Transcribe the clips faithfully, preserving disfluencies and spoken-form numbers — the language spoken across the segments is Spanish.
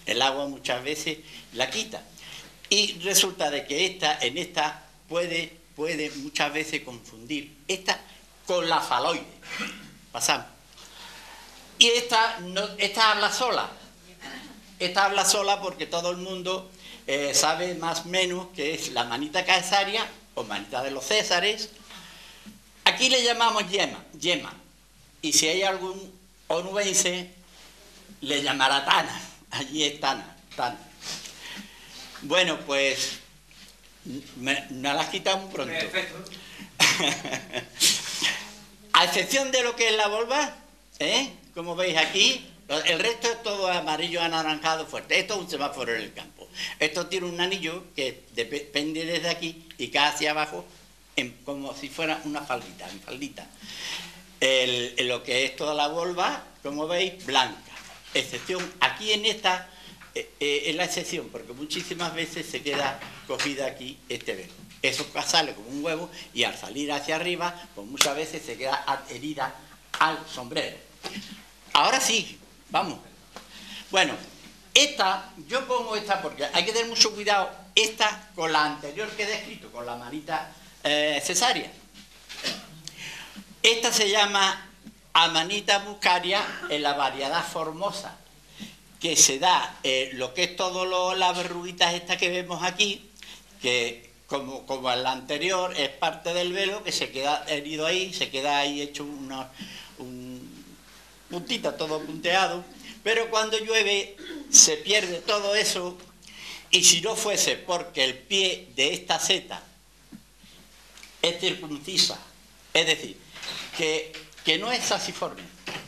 El agua muchas veces la quita. Y resulta de que esta, en esta puede, puede muchas veces confundir esta con la faloide. Pasamos. Y esta, no, esta habla sola. Esta habla sola porque todo el mundo eh, sabe más o menos que es la manita caesaria o manita de los Césares. Aquí le llamamos yema, yema. Y si hay algún onubense, le llamará tana. Allí es tana, tana. Bueno, pues me, me la has quitado muy pronto. Perfecto. A excepción de lo que es la volva, ¿eh? Como veis aquí, el resto es todo amarillo anaranjado fuerte. Esto es un semáforo en el campo. Esto tiene un anillo que depende desde aquí y cae hacia abajo en, como si fuera una faldita, en faldita. El, en lo que es toda la volva, como veis, blanca. Excepción, aquí en esta eh, eh, es la excepción, porque muchísimas veces se queda cogida aquí este velo. Eso sale como un huevo y al salir hacia arriba, pues muchas veces se queda adherida al sombrero. Ahora sí, vamos. Bueno, esta, yo pongo esta porque hay que tener mucho cuidado, esta con la anterior que he descrito, con la manita eh, cesárea. Esta se llama Amanita muscaria en la variedad formosa, que se da eh, lo que es todo lo, las verruguitas estas que vemos aquí, que como, como en la anterior es parte del velo que se queda herido ahí, se queda ahí hecho una, un puntita todo punteado, pero cuando llueve se pierde todo eso, y si no fuese porque el pie de esta seta es circuncisa, es decir, que, que no es asiforme.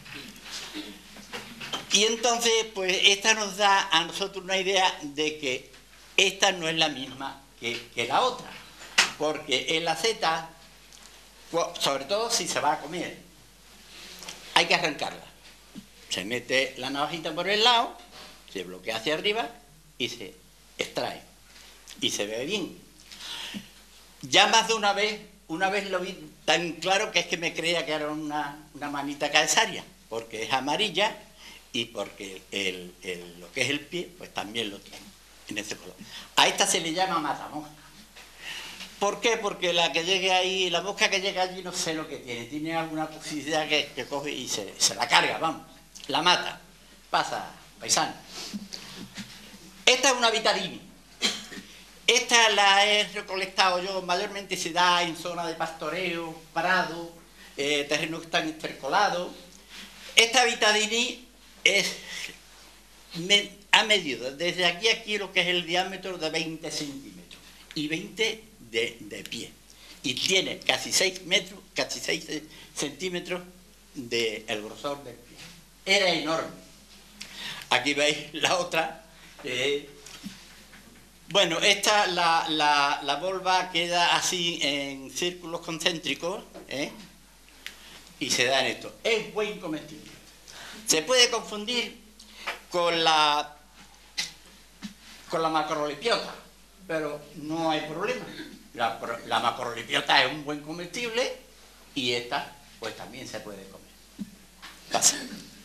Y entonces, pues esta nos da a nosotros una idea de que esta no es la misma que, que la otra, porque en la seta, sobre todo si se va a comer, hay que arrancarla. Se mete la navajita por el lado, se bloquea hacia arriba y se extrae. Y se ve bien. Ya más de una vez, una vez lo vi tan claro que es que me creía que era una, una manita caesaria, porque es amarilla y porque el, el, lo que es el pie, pues también lo tiene, en ese color. A esta se le llama matamosca. ¿Por qué? Porque la que llegue ahí, la mosca que llega allí no sé lo que tiene, tiene alguna posibilidad que, que coge y se, se la carga, vamos, la mata. Pasa, paisano. Esta es una vitadini. Esta la he recolectado yo, mayormente se da en zona de pastoreo, prado, eh, terrenos que están estercolados. Esta vitadini es, me, ha medido desde aquí a aquí lo que es el diámetro de veinte centímetros y veinte de, de pie. Y tiene casi seis metros, casi seis centímetros de el grosor del pie. Era enorme. Aquí veis la otra. Eh, bueno, esta, la, la, la volva queda así en círculos concéntricos, ¿eh? Y se da en esto. Es buen comestible. Se puede confundir con la con la macrolipiota, pero no hay problema. La, la macrolipiota es un buen comestible y esta pues también se puede comer. Pasa.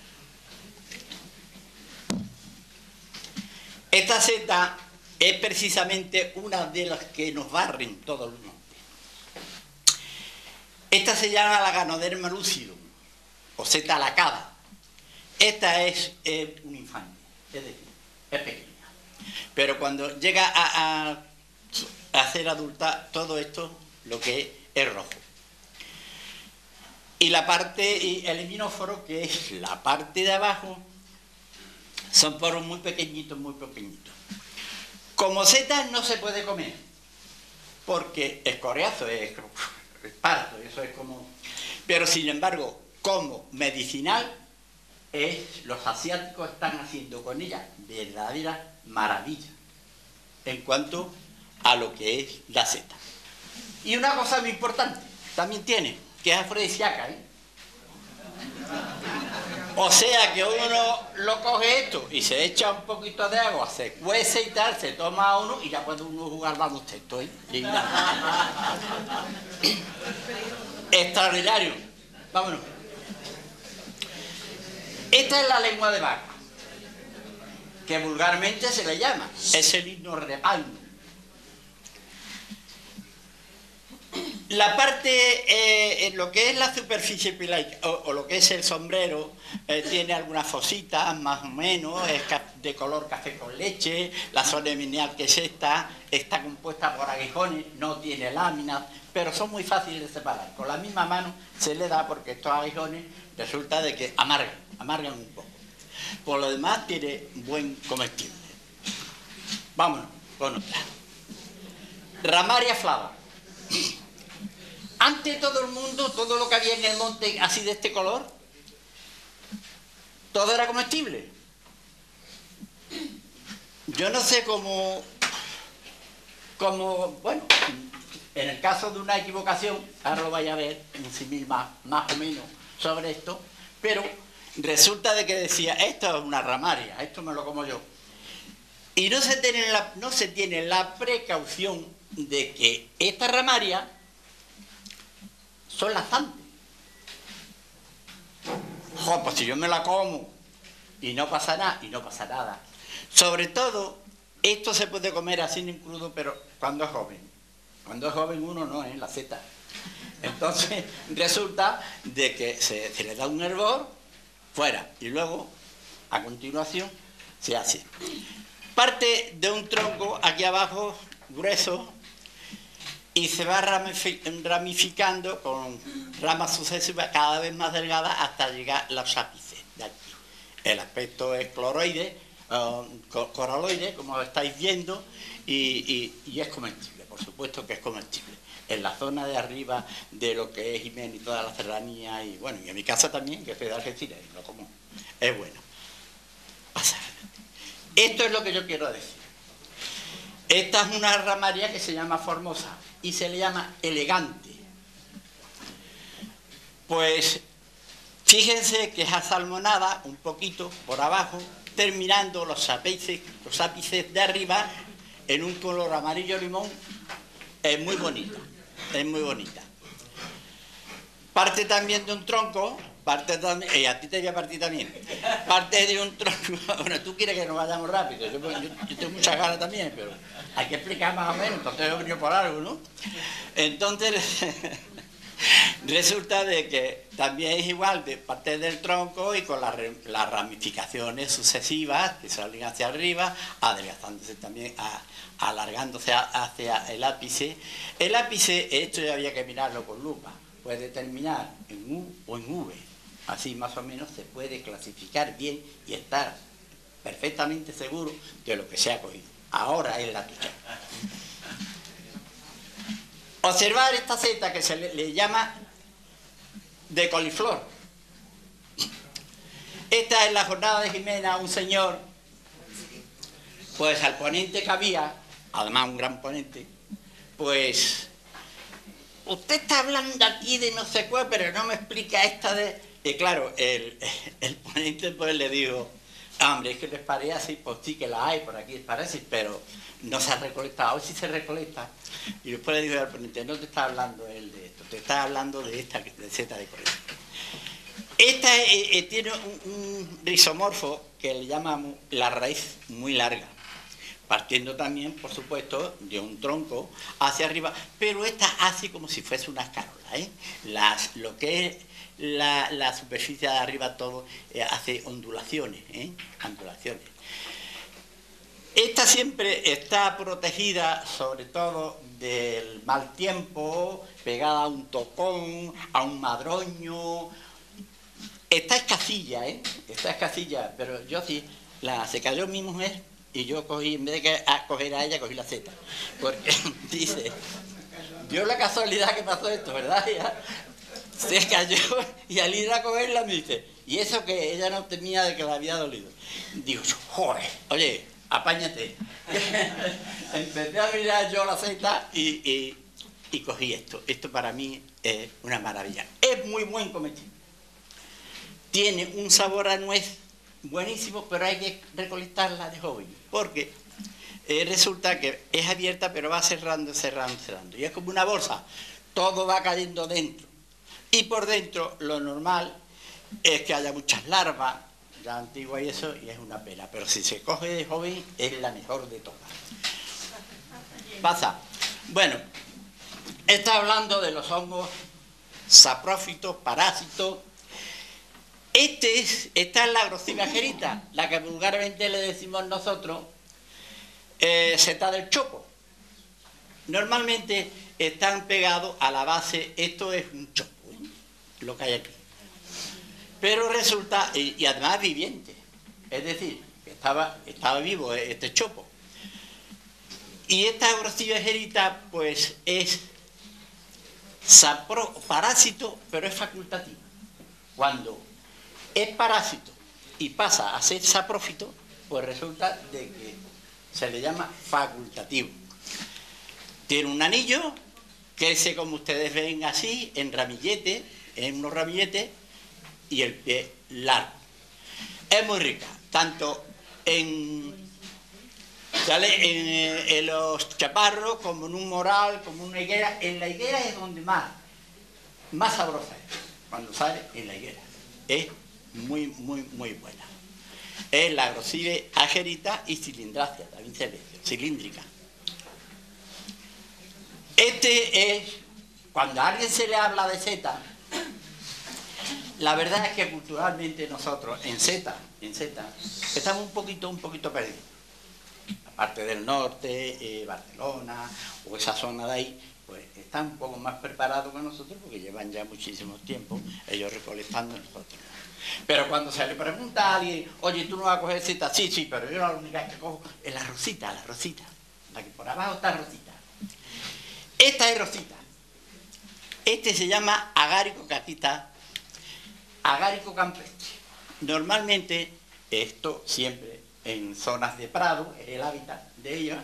Esta seta es precisamente una de las que nos barren todos los montes. Esta se llama la Ganoderma lucidum o seta lacada. Esta es eh, un infante, es decir, es pequeña. Pero cuando llega a, a, a ser adulta, todo esto lo que es, es rojo. Y la parte, y el himenóforo, que es la parte de abajo, son poros muy pequeñitos, muy pequeñitos. Como setas no se puede comer, porque es coriazo, es, es parto, eso es como... Pero sin embargo, como medicinal, es, los asiáticos están haciendo con ella verdadera maravilla en cuanto a lo que es la seta. Y una cosa muy importante, también tiene, que es afrodisíaca, ¿eh? O sea que uno lo coge esto y se echa un poquito de agua, se cuece y tal, se toma uno y ya puede uno jugar baloncesto, ¿eh? Extraordinario. Vámonos. Esta es la lengua de vaca. que vulgarmente se le llama, es el himno repalmo. La parte, eh, lo que es la superficie pilar, o, o lo que es el sombrero, eh, tiene algunas fositas, más o menos, es de color café con leche. La zona lineal que es esta, está compuesta por aguijones, no tiene láminas, pero son muy fáciles de separar. Con la misma mano se le da porque estos aguijones resulta de que amargan, amargan un poco. Por lo demás tiene buen comestible. Vámonos con otra. Ramaria flava. Antes todo el mundo, todo lo que había en el monte así de este color, todo era comestible. Yo no sé cómo, cómo, bueno, en el caso de una equivocación, ahora lo vais a ver un símil más, más o menos sobre esto, pero resulta de que decía, esto es una ramaria, esto me lo como yo. Y no se tiene la, no se tiene la precaución de que esta ramaria son laxantes. Jo, pues si yo me la como y no pasa nada, y no pasa nada. Sobre todo, esto se puede comer así en crudo, pero cuando es joven. Cuando es joven uno no es la seta. Entonces, resulta de que se, se le da un hervor, fuera, y luego, a continuación, se hace. Parte de un tronco aquí abajo, grueso, y se va ramificando con ramas sucesivas cada vez más delgadas hasta llegar a los ápices de aquí. El aspecto es cloroide, uh, coraloide, como lo estáis viendo, y, y, y es comestible, por supuesto que es comestible. En la zona de arriba de lo que es Jiménez y toda la serranía, y bueno, y en mi casa también, que soy de Algeciras, y lo como, es bueno. Esto es lo que yo quiero decir. Esta es una ramaria que se llama Formosa y se le llama elegante. Pues fíjense que es asalmonada un poquito por abajo, terminando los ápices, los ápices de arriba en un color amarillo limón. Es muy bonita, es muy bonita. Parte también de un tronco, parte también, y a ti te voy a partir también, parte de un tronco. Bueno, tú quieres que nos vayamos rápido, yo, yo, yo tengo muchas ganas también, pero hay que explicar más o menos, entonces he venido por algo, ¿no? Entonces, resulta de que también es igual de parte del tronco y con las, las ramificaciones sucesivas que salen hacia arriba, adelgazándose también, a, alargándose hacia el ápice. El ápice, esto ya había que mirarlo con lupa, puede terminar en U o en V. Así más o menos se puede clasificar bien y estar perfectamente seguro de lo que se ha cogido. Ahora es la tuya. Observar esta seta que se le, le llama de coliflor. Esta es la jornada de Jimena, un señor, pues al ponente que había, además un gran ponente, pues usted está hablando aquí de no sé cuál, pero no me explica esta de... Y claro, el, el ponente pues le dijo, hombre, es que les parece así, pues sí que la hay, por aquí parece, pero no se ha recolectado, hoy sí se recolecta. Y después le dijo al ponente, no te está hablando él de esto, te está hablando de esta de seta de coliflor. Esta eh, eh, tiene un, un rizomorfo que le llamamos la raíz muy larga, partiendo también, por supuesto, de un tronco hacia arriba, pero esta hace como si fuese una escarola, ¿eh? Las, lo que es la, la superficie de arriba todo eh, hace ondulaciones, ¿eh? ondulaciones. Esta siempre está protegida, sobre todo, del mal tiempo, pegada a un tocón, a un madroño. Esta escasilla, ¿eh? Esta escasilla, pero yo sí, la, se cayó mi mujer y yo cogí, en vez de que a coger a ella, cogí la seta. Porque dice, dio la casualidad que pasó esto, ¿verdad? Ya, se cayó y al ir a cogerla me dice, y eso que ella no temía de que la había dolido. Digo yo, joder, oye, apáñate. Empecé a mirar yo la seta y, y, y cogí esto. Esto para mí es una maravilla. Es muy buen comestible. Tiene un sabor a nuez buenísimo, pero hay que recolectarla de joven, porque eh, resulta que es abierta, pero va cerrando, cerrando, cerrando. Y es como una bolsa, todo va cayendo dentro. Y por dentro lo normal es que haya muchas larvas, ya antigua y eso, y es una pena. Pero si se coge de joven, es la mejor de todas. Pasa. Bueno, está hablando de los hongos saprófitos, parásitos. Este es, esta es la Groscilla agerita, la que vulgarmente le decimos nosotros eh, seta del chopo. Normalmente están pegados a la base, esto es un chopo, ¿eh? Lo que hay aquí. Pero resulta, y, y además viviente, es decir, que estaba, estaba vivo este chopo. Y esta Groscilla agerita, pues es sapro, parásito, pero es facultativo. Cuando es parásito y pasa a ser saprófito, pues resulta de que se le llama facultativo. Tiene un anillo, crece como ustedes ven así, en ramillete, en unos ramilletes, y el pie largo. Es muy rica, tanto en, ¿sale? en, en los chaparros, como en un moral, como en una higuera. En la higuera es donde más, más sabrosa es, cuando sale en la higuera. Es muy, muy, muy buena. Es la Groscilla agerita y cilindrácea, también se ve, cilíndrica. Este es, cuando a alguien se le habla de seta, la verdad es que culturalmente nosotros en seta, en seta, estamos un poquito, un poquito perdidos. La parte del norte, eh, Barcelona, o esa zona de ahí, pues están un poco más preparados que nosotros porque llevan ya muchísimo tiempo ellos recolectando, nosotros. Pero cuando se le pregunta a alguien, oye, ¿tú no vas a coger seta? Sí, sí, pero yo la única que cojo es la rosita, la rosita, la que por abajo está rosita. Esta es rosita. Este se llama agárico, que aquí está, agárico campestre. Normalmente, esto siempre en zonas de prado, es el hábitat de ella.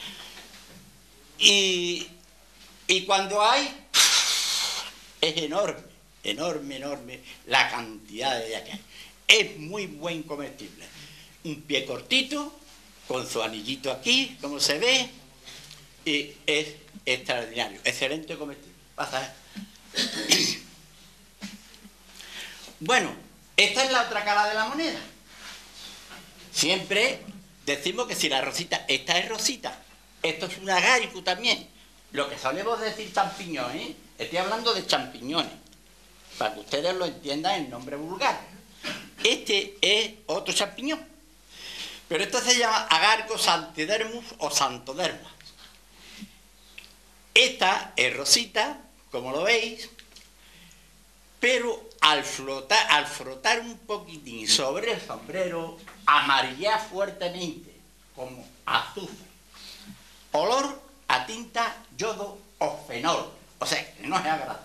Y, y cuando hay, es enorme, enorme, enorme la cantidad de ella que hay. Es muy buen comestible. Un pie cortito, con su anillito aquí, como se ve, y es extraordinario, excelente comestible. Pasa. Bueno, esta es la otra cara de la moneda. Siempre decimos que si la rosita, esta es rosita, esto es un agárico también. Lo que solemos decir champiñones, ¿eh? Estoy hablando de champiñones, para que ustedes lo entiendan en nombre vulgar. Este es otro champiñón, pero esto se llama agárico santidermus o santoderma. Esta es rosita, como lo veis, pero al flotar, al frotar un poquitín sobre el sombrero, amarillea fuertemente, como azufre. Olor a tinta, yodo o fenol, o sea, que no es agradable.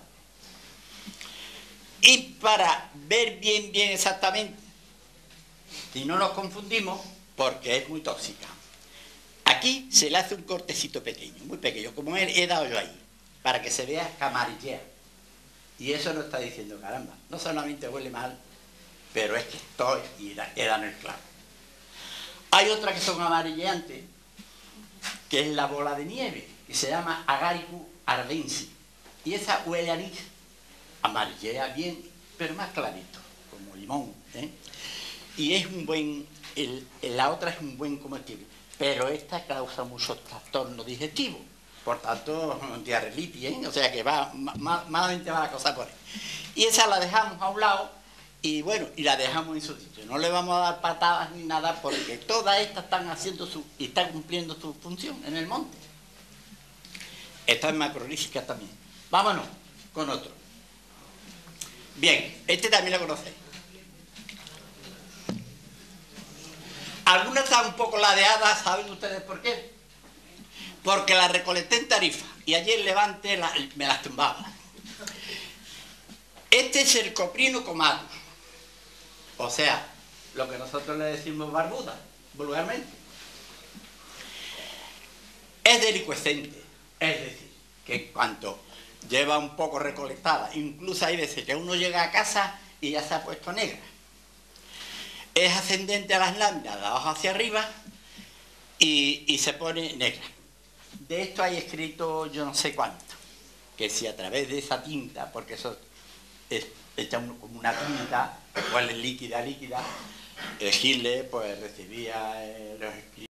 Y para ver bien, bien exactamente, si no nos confundimos, porque es muy tóxica, aquí se le hace un cortecito pequeño, muy pequeño, como he dado yo ahí, para que se vea que amarillea. Y eso no está diciendo, caramba, no solamente huele mal, pero es que estoy y era en el clavo. Hay otra que son amarilleantes, que es la bola de nieve, que se llama Agaricus ardensis. Y esa huele a anís, amarillea bien, pero más clarito, como limón, ¿eh? Y es un buen, el, la otra es un buen comestible, pero esta causa muchos trastornos digestivos. Por tanto, diarreilitis, ¿eh? O sea que va, más, malamente va la cosa por ahí. Y esa la dejamos a un lado y bueno, y la dejamos en su sitio. No le vamos a dar patadas ni nada porque todas estas están haciendo su, y están cumpliendo su función en el monte. Esta es macrolífica también. Vámonos con otro. Bien, este también lo conocéis. Algunas están un poco ladeadas, ¿saben ustedes por qué? Porque la recolecté en Tarifa y ayer en Levante la, me las tumbaba. Este es el coprino comatus, o sea, lo que nosotros le decimos barbuda, vulgarmente. Es delicuescente, es decir, que cuanto lleva un poco recolectada, incluso hay veces que uno llega a casa y ya se ha puesto negra. Es ascendente a las láminas, de abajo hacia arriba, y, y se pone negra. De esto hay escrito yo no sé cuánto, que si a través de esa tinta, porque eso es hecha como una tinta, igual es líquida, líquida, Hitler pues recibía eh, los